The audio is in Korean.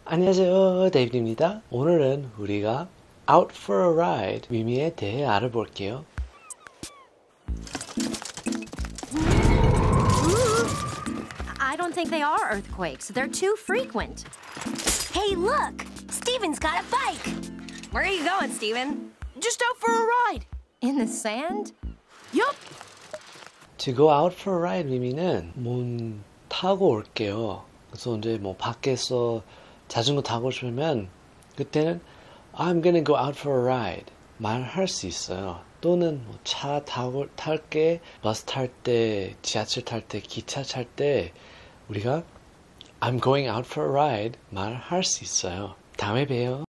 안녕하세요, 데이비드입니다. 오늘은 우리가 Out for a Ride 의미에 대해 알아볼게요. I don't think they are earthquakes. They're too frequent. Hey, look! Steven's got a bike! Where are you going, Steven? Just out for a ride. In the sand? Yup. To go out for a ride 의미는 타고 올게요. 그래서 이제 밖에서 자전거 타고 싶으면 그때는 I'm gonna go out for a ride 말할 수 있어요. 또는 차 탈게, 버스 탈 때, 지하철 탈 때, 기차 탈 때 우리가 I'm going out for a ride 말할 수 있어요. 다음에 봬요.